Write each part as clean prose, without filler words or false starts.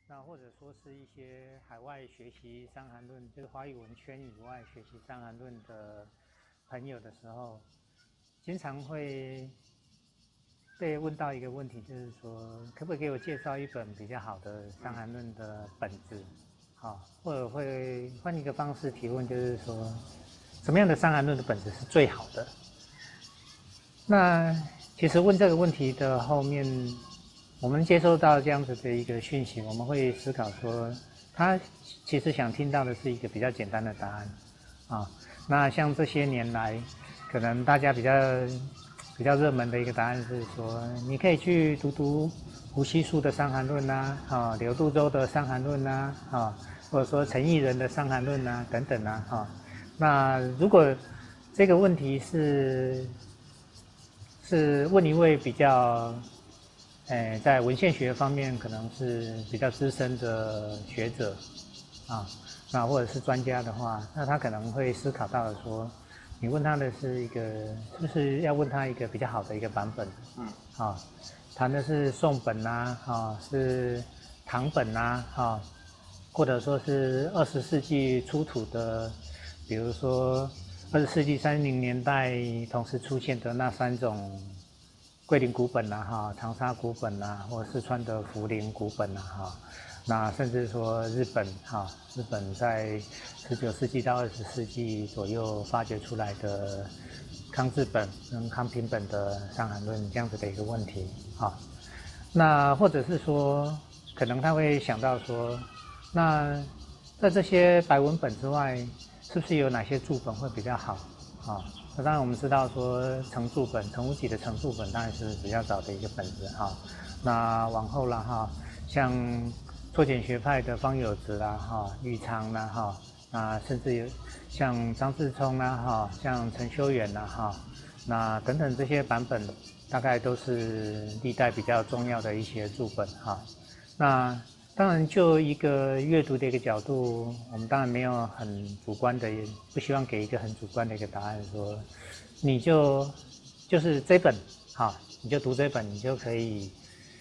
那或者说是一些海外学习《伤寒论》，就是华语文圈以外学习《伤寒论》的朋友的时候，经常会被问到一个问题，就是说，可不可以给我介绍一本比较好的《伤寒论》的本子？或者会换一个方式提问，就是说，什么样的《伤寒论》的本子是最好的？那其实问这个问题的后面，我们接收到这样子的一个讯息，我们会思考说，他其实想听到的是一个比较简单的答案啊。那像这些年来，可能大家比较热门的一个答案是说，你可以去读胡锡树的《伤寒论》啊，柳杜周的《伤寒论》啊，或者说陈毅仁的《伤寒论》啊等等啊。那如果这个问题是问一位比较，在文献学方面可能是比较资深的学者啊，那或者是专家的话，那他可能会思考到说，你问他的是一个，是不是要问他一个比较好的一个版本？谈的是宋本是唐本或者说是20世纪出土的，比如说20世纪30年代同时出现的那3种桂林古本长沙古本或四川的茯苓古本那甚至说日本在19世纪到20世纪左右发掘出来的康治本跟康平本的《伤寒论》这样子的一个问题那或者是说，可能他会想到说，那在这些白文本之外，是不是有哪些注本会比较好那当然我们知道说程注本，程无己的程注本当然是比较早的一个本子那往后啦像拓简学派的方有直玉昌那甚至有像张自聪像陈修远那等等这些版本，大概都是历代比较重要的一些注本那当然，就一个阅读的一个角度，我们当然没有很主观的，也不希望给一个很主观的一个答案，说你就是这本你就读这本，你就可以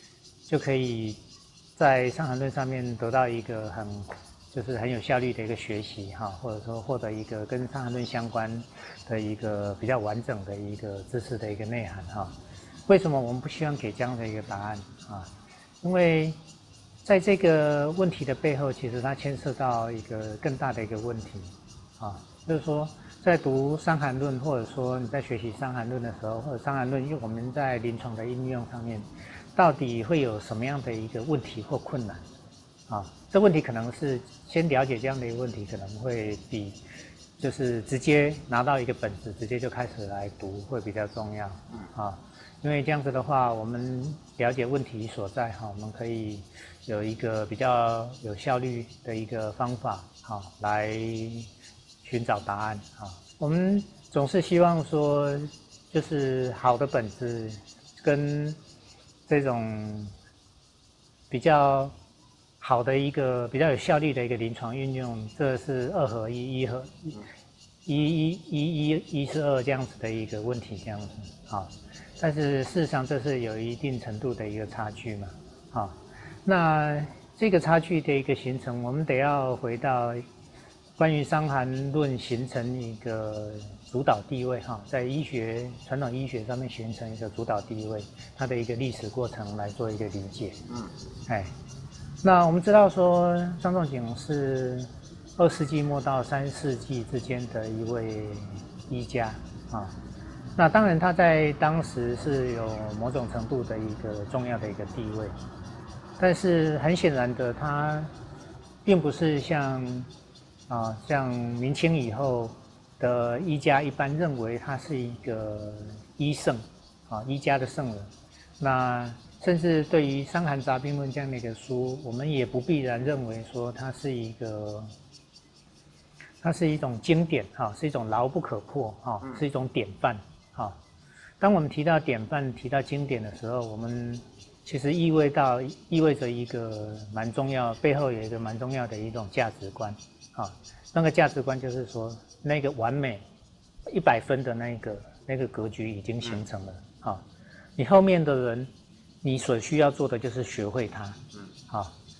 在《伤寒论》上面得到一个就是很有效率的一个学习或者说获得一个跟《伤寒论》相关的一个比较完整的一个知识的一个内涵为什么我们不希望给这样的一个答案因为在这个问题的背后，其实它牵涉到一个更大的一个问题就是说在读《伤寒论》，或者说你在学习《伤寒论》的时候，或者《伤寒论》，因为我们在临床的应用上面，到底会有什么样的一个问题或困难这问题可能是先了解这样的一个问题，可能会比就是直接拿到一个本子，直接就开始来读会比较重要因为这样子的话，我们了解问题所在我们可以有一个比较有效率的一个方法来寻找答案我们总是希望说，就是好的本子跟这种比较好的一个比较有效率的一个临床运用，这是2合1，1合1是2这样子的一个问题，这样子但是事实上这是有一定程度的一个差距嘛那这个差距的一个形成，我们得要回到关于《伤寒论》形成一个主导地位在传统医学上面形成一个主导地位，它的一个历史过程来做一个理解那我们知道说张仲景是2世纪末到3世纪之间的一位医家那当然他在当时是有某种程度的一个重要的一个地位，但是很显然的，他并不是像明清以后的医家一般认为他是一个医圣医家的圣人。那甚至对于《伤寒杂病论》这样的一个书，我们也不必然认为说它是一种经典是一种牢不可破是一种典范当我们提到典范、提到经典的时候，我们其实意味着一个蛮重要，背后有一个蛮重要的一种价值观那个价值观就是说，那个完美100分的那个格局已经形成了你后面的人，你所需要做的就是学会它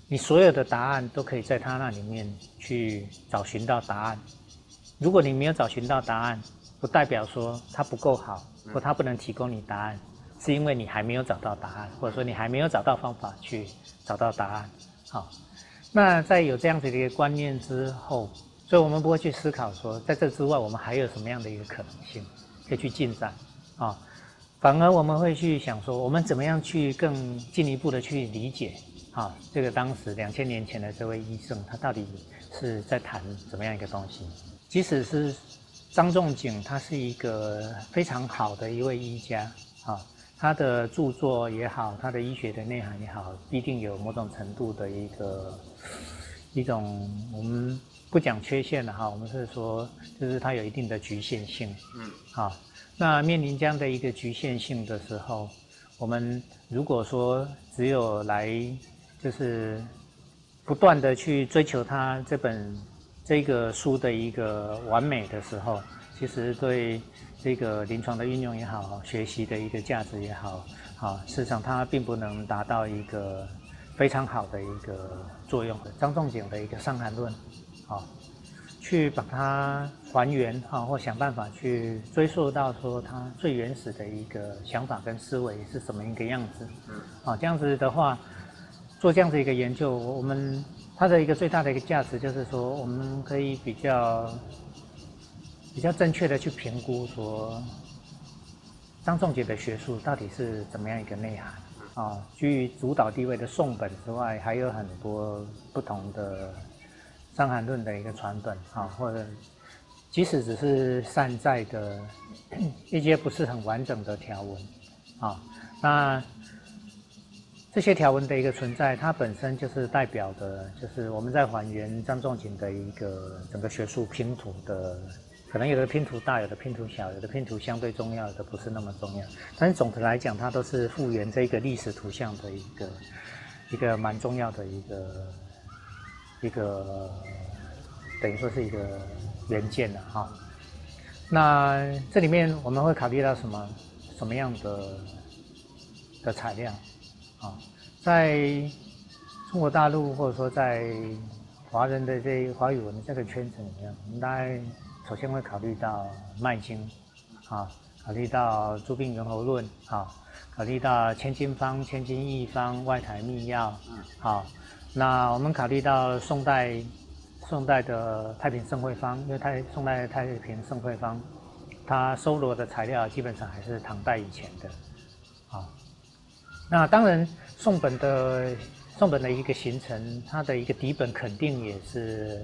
你所有的答案都可以在他那里面去找寻到答案。如果你没有找寻到答案，不代表说它不够好，或它不能提供你答案，是因为你还没有找到答案，或者说你还没有找到方法去找到答案。好，那在有这样子的一个观念之后，所以我们不会去思考说，在这之外我们还有什么样的一个可能性可以去进展啊，反而我们会去想说，我们怎么样去更进一步的去理解啊，这个当时2000年前的这位医生，他到底是在谈怎么样一个东西？即使是张仲景，他是一个非常好的一位医家啊，他的著作也好，他的医学的内涵也好，必定有某种程度的一种我们不讲缺陷了哈，我们是说就是它有一定的局限性。啊，那面临这样的一个局限性的时候，我们如果说只有来就是不断的去追求他这个书的一个完美的时候，其实对这个临床的运用也好，学习的一个价值也好，啊，事实上它并不能达到一个非常好的一个作用。张仲景的一个《伤寒论》，啊，去把它还原啊，或想办法去追溯到说他最原始的一个想法跟思维是什么一个样子。啊，这样子的话，做这样子一个研究，它的一个最大的一个价值就是说，我们可以比较正确的去评估说，张仲景的学术到底是怎么样一个内涵啊？居于主导地位的宋本之外，还有很多不同的《伤寒论》的一个传本啊，或者即使只是散在的一些不是很完整的条文啊，那这些条文的一个存在，它本身就是代表的，就是我们在还原张仲景的一个整个学术拼图的，可能有的拼图大，有的拼图小，有的拼图相对重要，有的不是那么重要。但是总的来讲，它都是复原这个历史图像的一个蛮重要的一个等于说是一个元件了哈。那这里面我们会考虑到什么样的材料？啊，在中国大陆或者说在华人的华语文的这个圈子里面，我们大概首先会考虑到《脉经》，啊，考虑到《诸病源候论》，啊，考虑到千金方、千金一方、外台秘要，好，那我们考虑到宋代的太平盛会方，因为宋代的太平盛会方，它收罗的材料基本上还是唐代以前的，啊。那当然，宋本的一个形成，它的一个底本肯定也是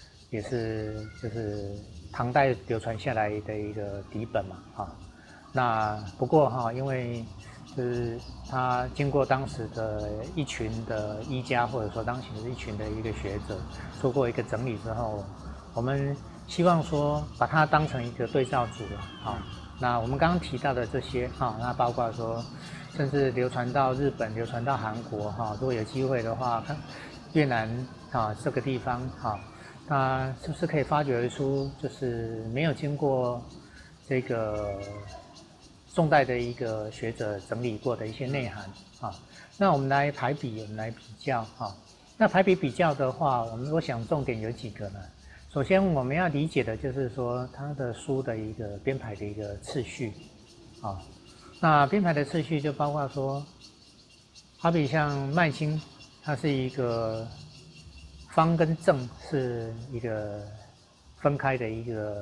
就是唐代流传下来的一个底本嘛，啊，那不过哈，因为就是它经过当时的一群的医家，或者说当时一群的一个学者做过一个整理之后，我们希望说把它当成一个对照组了，啊，那我们刚刚提到的这些哈，那包括说。甚至流传到日本，流传到韩国哈。如果有机会的话，看越南啊这个地方哈，那是不是可以发掘出就是没有经过这个宋代的一个学者整理过的一些内涵啊？那我们来排比，我们来比较哈。那排比较的话，我想重点有几个呢？首先我们要理解的就是说它的书的一个编排的一个次序啊。那编排的次序就包括说，好比像《脉经》，它是一个方跟正是一个分开的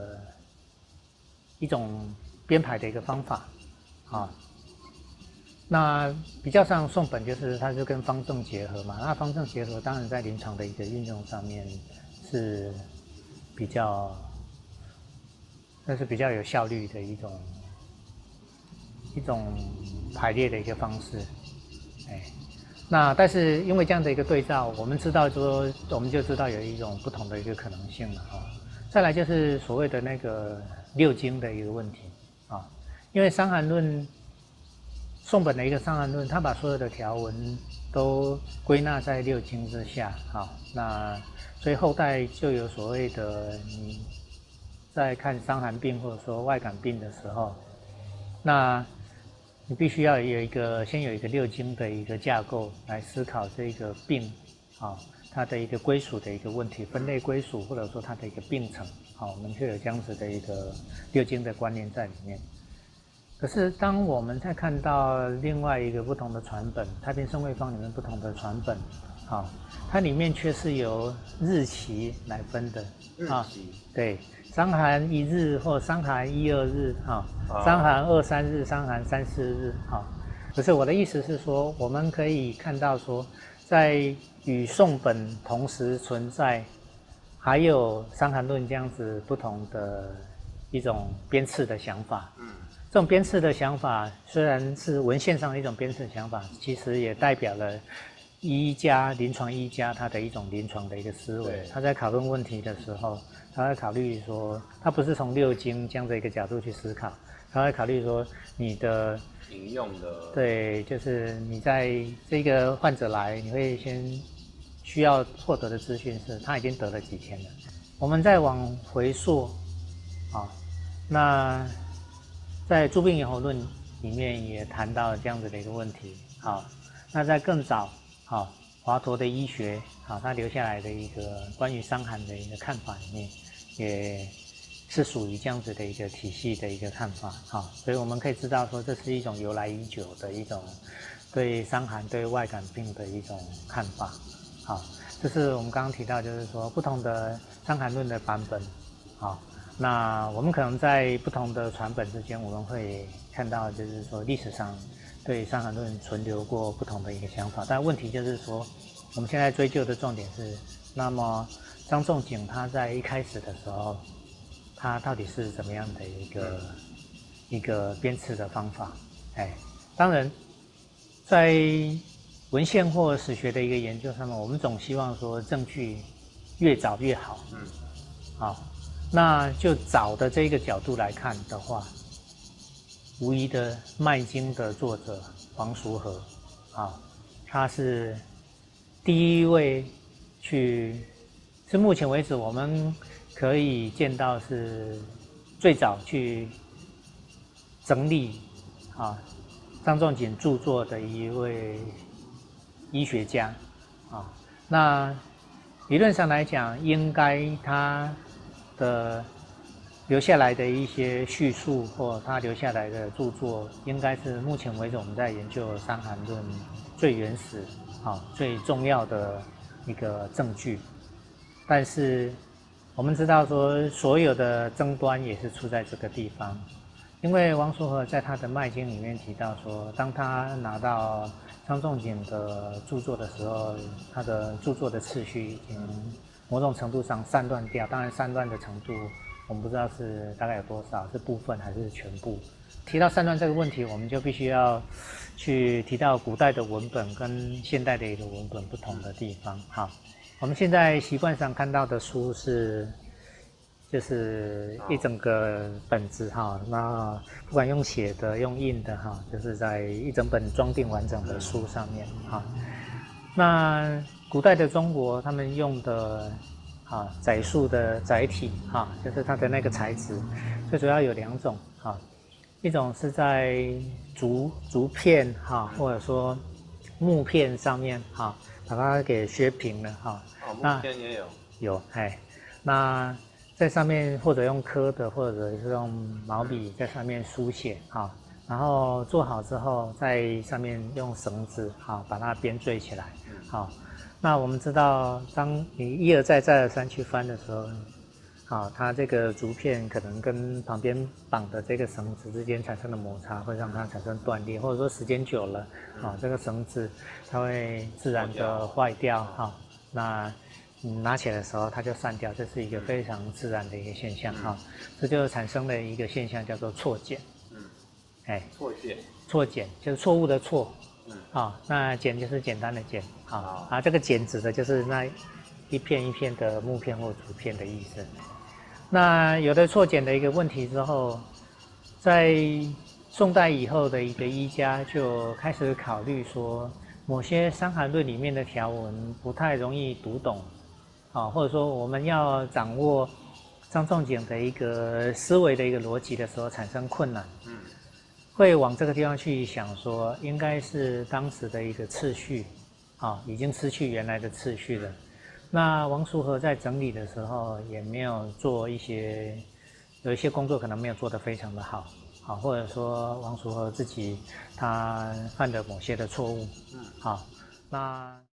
一种编排的一个方法啊。那比较上宋本就是它就跟方正结合嘛，那方正结合当然在临床的一个运用上面是比较有效率的一种排列的一个方式，那但是因为这样的一个对照，我们就知道有一种不同的一个可能性了啊。再来就是所谓的那个六经的一个问题啊，因为《伤寒论》宋本的一个《伤寒论》，它把所有的条文都归纳在六经之下啊，那所以后代就有所谓的你在看伤寒病或者说外感病的时候，那你必须要先有一个六经的一个架构来思考这个病它的一个归属的一个问题，分类归属，或者说它的一个并程，我们会有这样子的一个六经的观念在里面。可是当我们在看到另外一个不同的传本，太平圣惠方里面不同的传本，它里面却是由日期来分的，对，伤寒1日或伤寒1、2日，伤寒2、3日，伤寒3、4日，可是我的意思是说，我们可以看到说，在与宋本同时存在，还有《伤寒论》这样子不同的一种编次的想法。这种编次的想法虽然是文献上的一种编次的想法，其实也代表了临床医家他的一种临床的一个思维。他在讨论问题的时候，他会考虑说，他不是从六经这样的一个角度去思考，他会考虑说你的引用的， 对，就是你在这个患者来，你会先需要获得的资讯是他已经得了几天了。我们再往回溯，那在《诸病源候论》里面也谈到这样子的一个问题。那在更早，华佗的医学，他留下来的一个关于伤寒的一个看法里面，也是属于这样子的一个体系的一个看法。所以我们可以知道说，这是一种由来已久的一种对伤寒、对外感病的一种看法。这是我们刚刚提到，就是说不同的《伤寒论》的版本。那我们可能在不同的传本之间，我们会看到，就是说历史上对《伤寒论》存留过不同的一个想法。但问题就是说，我们现在追究的重点是，那么张仲景他在一开始的时候，他到底是怎么样的一个编次的方法？当然，在文献或史学的一个研究上面，我们总希望说证据越早越好。那就早的这个角度来看的话，无疑的《脉经》的作者黄叔和，他是第一位是目前为止我们可以见到是最早去整理张仲景著作的一位医学家。那理论上来讲，应该他的留下来的一些叙述或他留下来的著作，应该是目前为止我们在研究《伤寒论》最原始、最重要的一个证据。但是我们知道说，所有的争端也是出在这个地方，因为王叔和在他的《脉经》里面提到说，当他拿到张仲景的著作的时候，他的著作的次序已经某种程度上散乱掉，当然散乱的程度我们不知道是大概有多少，是部分还是全部。提到散乱这个问题，我们就必须要去提到古代的文本跟现代的一个文本不同的地方。我们现在习惯上看到的书就是一整个本子那不管用写的用印的就是在一整本装订完整的书上面那古代的中国他们用的载述的载体就是它的那个材质，最主要有两种一种是在竹片或者说木片上面把它给削平了木片也有那在上面或者用刻的，或者是用毛笔在上面书写然后做好之后，在上面用绳子把它编缀起来那我们知道，当你一而再再而三去翻的时候，它这个竹片可能跟旁边绑的这个绳子之间产生的摩擦，会让它产生断裂，或者说时间久了这个绳子它会自然的坏掉那你拿起来的时候它就散掉，这是一个非常自然的一个现象这就产生了一个现象叫做错剪。错剪就是错误的错那剪就是简单的剪这个剪指的就是那一片一片的木片或竹片的意思。那有了错剪的一个问题之后，在宋代以后的一个医家就开始考虑说，某些《伤寒论》里面的条文不太容易读懂或者说我们要掌握张仲景的一个思维的一个逻辑的时候产生困难会往这个地方去想说，应该是当时的一个次序已经失去原来的次序了。那王淑和在整理的时候也没有做有一些工作可能没有做得非常的好，或者说王淑和自己他犯的某些的错误，那。